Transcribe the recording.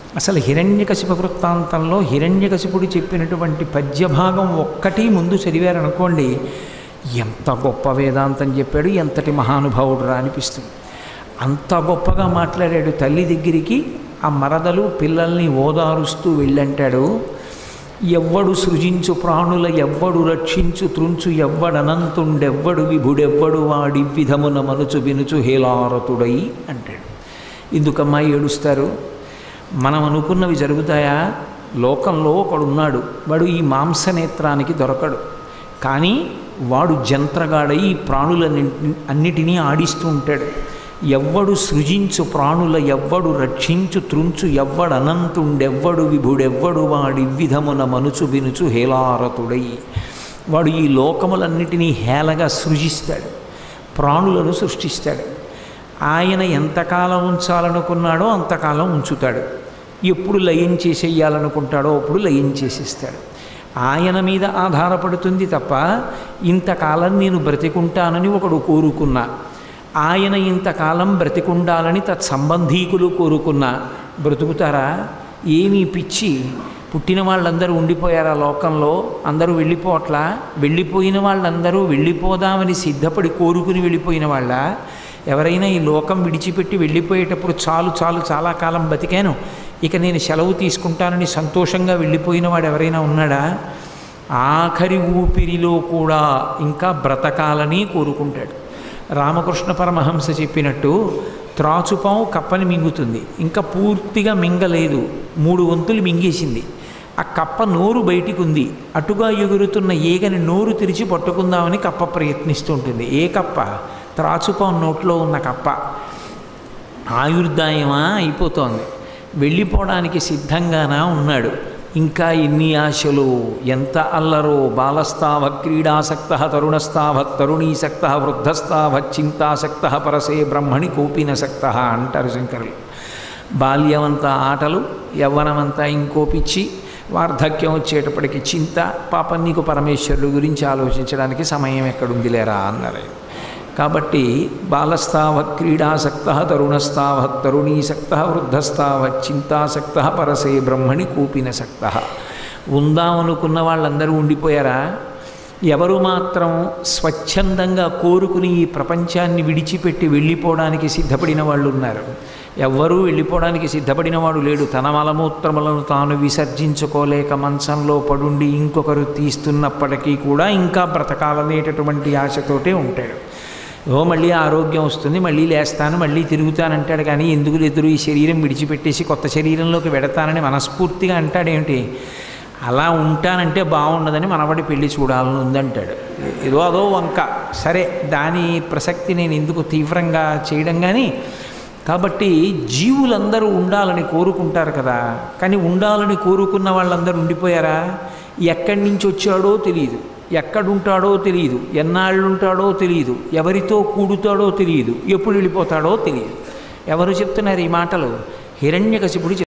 అసలు హిరణ్యకశిప వృత్తాంతంలో హిరణ్యకశిపుడు చెప్పినటువంటి పద్యభాగం ఒక్కటి ముందు చదివారనుకోండి, ఎంత గొప్ప వేదాంతం చెప్పాడు, ఎంతటి మహానుభావుడు రా అనిపిస్తుంది. అంత గొప్పగా మాట్లాడాడు. తల్లి దగ్గరికి ఆ మరదలు పిల్లల్ని ఓదారుస్తూ వెళ్ళంటాడు, ఎవ్వడు సృజించు ప్రాణుల ఎవ్వడు రక్షించు త్రుంచు ఎవ్వడనంతుండెవ్వడు విభుడెవ్వడు వాడి విధమున మనుచు వినుచు హేలారతుడై అంటాడు. ఎందుకమ్మా ఏడుస్తారు? మనం అనుకున్నవి జరుగుతాయా? లోకంలో ఒకడున్నాడు, వాడు ఈ మాంసనేత్రానికి దొరకడు, కానీ వాడు జంత్రగాడై ఈ అన్నిటినీ ఆడిస్తూ ఉంటాడు. ఎవ్వడు సృజించు ప్రాణుల ఎవ్వడు రక్షించు త్రుంచు ఎవ్వడనంతుండెవ్వడు విభుడెవ్వడు వాడి విధమున మనుచు వినుచు హేలారతుడై. వాడు ఈ లోకములన్నిటినీ హేళగా సృజిస్తాడు, ప్రాణులను సృష్టిస్తాడు. ఆయన ఎంతకాలం ఉంచాలనుకున్నాడో అంతకాలం ఉంచుతాడు. ఎప్పుడు లయం చేసేయాలనుకుంటాడో అప్పుడు లయం చేసేస్తాడు. ఆయన మీద ఆధారపడుతుంది తప్ప ఇంతకాలం నేను బ్రతికుంటానని ఒకడు కోరుకున్నా, ఆయన ఇంతకాలం బ్రతికుండాలని తత్సంబంధీకులు కోరుకున్నా బ్రతుకుతారా? ఏమీ పిచ్చి. పుట్టిన వాళ్ళందరూ ఉండిపోయారా లోకంలో? అందరూ వెళ్ళిపోవట్లా? వెళ్ళిపోయిన వాళ్ళందరూ వెళ్ళిపోదామని సిద్ధపడి కోరుకుని వెళ్ళిపోయిన వాళ్ళ? ఎవరైనా ఈ లోకం విడిచిపెట్టి వెళ్ళిపోయేటప్పుడు చాలు చాలు చాలా కాలం బతికాను, ఇక నేను సెలవు తీసుకుంటానని సంతోషంగా వెళ్ళిపోయిన వాడు ఎవరైనా ఉన్నాడా? ఆఖరి ఊపిరిలో కూడా ఇంకా బ్రతకాలని కోరుకుంటాడు. రామకృష్ణ పరమహంస చెప్పినట్టు త్రాచుపాము కప్పని మింగుతుంది, ఇంకా పూర్తిగా మింగలేదు, 3 వంతులు మింగేసింది. ఆ కప్ప నోరు బయటికి ఉంది, అటుగా ఎగురుతున్న ఈగని నోరు తెరిచి పట్టుకుందామని కప్ప ప్రయత్నిస్తుంటుంది. ఏ కప్ప? త్రాచుపాము నోట్లో ఉన్న కప్ప. ఆయుర్దాయమా అయిపోతోంది, వెళ్ళిపోవడానికి సిద్ధంగానా ఉన్నాడు. ఇంకా ఎన్ని ఆశలు, ఎంత అల్లరో. బాలస్తావ క్రీడాసక్త తరుణస్తావ తరుణీసక్త వృద్ధస్తావ చింతాసక్త పరసే బ్రహ్మణి కోపినసక్త అంటారు శంకరులు. బాల్యమంతా ఆటలు, యవ్వనమంతా ఇంకో పిచ్చి, వార్ధక్యం వచ్చేటప్పటికి చింత. పాపం నీకు పరమేశ్వరుడు గురించి ఆలోచించడానికి సమయం ఎక్కడుందిలేరా అన్నారు. కాబట్టి బాలస్తావ క్రీడాసక్త తరుణస్తావ తరుణీసక్త వృద్ధస్తావ చింతాసక్త పరసే బ్రహ్మణి కూపినసక్త. ఉందామనుకున్న వాళ్ళందరూ ఉండిపోయారా? ఎవరు మాత్రం స్వచ్ఛందంగా కోరుకుని ఈ ప్రపంచాన్ని విడిచిపెట్టి వెళ్ళిపోవడానికి సిద్ధపడిన వాళ్ళు ఉన్నారు. ఎవ్వరూ వెళ్ళిపోవడానికి సిద్ధపడిన వాడు లేడు. తన మలమూత్రములను తాను విసర్జించుకోలేక మంచంలో పడుండి ఇంకొకరు తీస్తున్నప్పటికీ కూడా ఇంకా బ్రతకాలనేటటువంటి ఆశతోటే ఉంటాడు. మళ్ళీ ఆరోగ్యం వస్తుంది, మళ్ళీ లేస్తాను, మళ్ళీ తిరుగుతానంటాడు. కానీ ఎందుకు ఎదురు ఈ శరీరం విడిచిపెట్టేసి కొత్త శరీరంలోకి వెడతానని మనస్ఫూర్తిగా అంటాడేమిటి? అలా ఉంటానంటే బాగుండదని మనవడి పెళ్ళి చూడాలని ఉందంటాడు. ఏదో అదో వంక. సరే, దాని ప్రసక్తి నేను ఎందుకు తీవ్రంగా చేయడం. కానీ కాబట్టి జీవులందరూ ఉండాలని కోరుకుంటారు కదా, కానీ ఉండాలని కోరుకున్న వాళ్ళందరూ ఉండిపోయారా? ఎక్కడి నుంచి వచ్చాడో తెలియదు, ఎక్కడుంటాడో తెలియదు, ఎన్నాళ్ళు ఉంటాడో తెలియదు, ఎవరితో కూడుతాడో తెలియదు, ఎప్పుడు వెళ్ళిపోతాడో తెలియదు. ఎవరు చెప్తున్నారు ఈ మాటలు? హిరణ్యకశిపుడు